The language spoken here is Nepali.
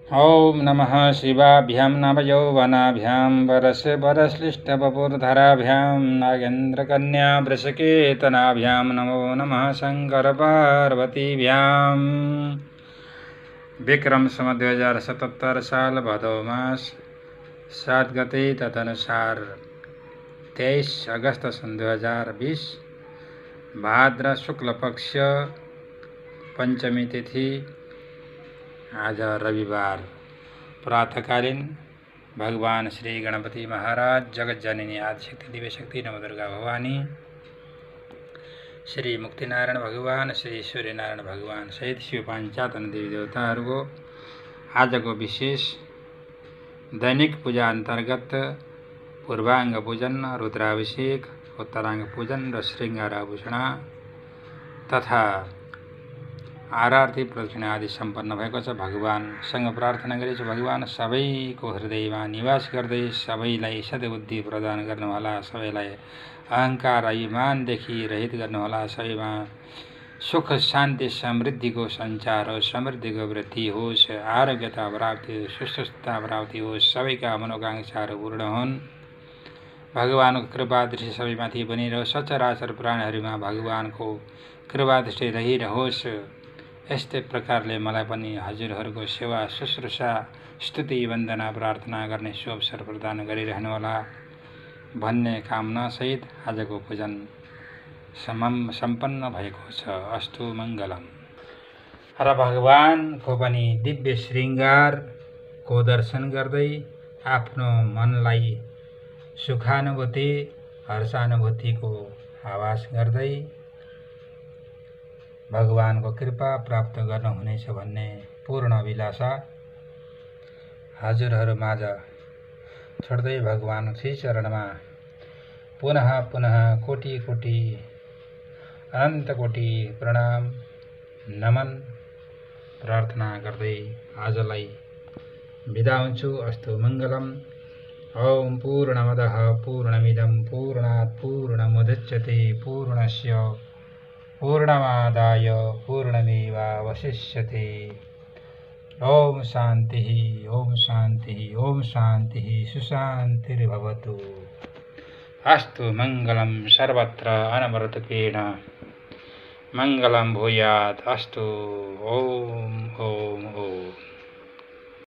ॐ नमः शिवाभ्यां नवयौवनाभ्यां वरश्लिष्टवपुर्धराभ्यां नागेन्द्रकन्या वृषकेतनाभ्यां नमो नमः शङ्करपार्वतीभ्यां। विक्रम संवत 2077 साल भदौ मास 7 गते तदनुसार 23 अगस्त सन् 2020 भाद्र शुक्ल पक्ष पंचमी तिथि आज रविवार। प्रातःकालीन भगवान श्री गणपति महाराज, जगत जननी आदिशक्ति दिव्यशक्ति नवदुर्गा भवानी, श्री मुक्तिनारायण भगवान, श्री सूर्यनारायण भगवान सहित शिव पाञ्चातन देवी देवताहरूको आजको विशेष दैनिक पूजा अन्तर्गत पूर्वाङ्ग पूजन, रुद्राभिषेक, उत्तराङ्ग पूजन र श्रृङ्गार आभूषण तथा आरती प्रदक्षिणा आदि सम्पन्न भएको छ। भगवानसँग प्रार्थना गरेछु, भगवान सबैको हृदयमा निवास गर्दै सबैलाई सद्बुद्धि प्रदान गर्नुहोला, सबैलाई अहंकार अभिमानदेखि रहित गर्नुहोला, सबैमा सुख शान्ति समृद्धिको सञ्चार होस्, समृद्धिको वृद्धि होस्, आरोग्यता प्राप्ति होस्, सुस्वस्थता प्राप्ति होस्, सबैका मनोकांक्षाहरू पूर्ण हुन्। भगवानको कृपा दृष्टि सबैमाथि बनिरहोस्, सचराचर प्राणीहरूमा भगवानको कृपा दृष्टि रहिरहोस्। यस्तै प्रकारले मलाई पनि हजुरहरूको सेवा शुश्रूषा स्तुति वन्दना प्रार्थना गर्ने शुभ अवसर प्रदान गरिरहनुहोला भन्ने कामना सहित आजको पूजन सम्पन्न भएको छ। अस्तु मङ्गलम। र भगवानको पनि दिव्य श्रृङ्गारको दर्शन गर्दै आफ्नो मनलाई सुखानुभूति हर्षानुभूतिको आभास गर्दै भगवानको कृपा प्राप्त गर्नुहुनेछ भन्ने पूर्ण अभिलाषा हजुरहरू माझ छोड्दै भगवान श्री चरणमा पुनः पुनः कोटि कोटि अनन्त कोटि प्रणाम नमन प्रार्थना गर्दै आजलाई बिदा हुन्छु। अस्तु मङ्गलम। ओम पूर्णमदः पूर्णमिदं पूर्णात् पूर्णमुदच्यते पूर्णस्य पूर्णमादाय पूर्णमेवावशिष्यते। ओम शान्तिः ओम शान्तिः ओम शान्तिः सुशान्तिर्भवतु। अस्तु मङ्गलं सर्वत्र अनवरतकेन मङ्गलं भूयात्। अस्तु ओम ओम ओम।